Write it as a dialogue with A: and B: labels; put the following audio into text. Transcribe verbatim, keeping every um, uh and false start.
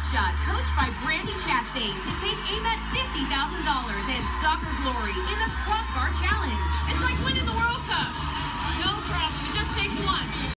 A: Shot, coached by Brandy Chastain, to take aim at fifty thousand dollars and soccer glory in the Crossbar Challenge.
B: It's like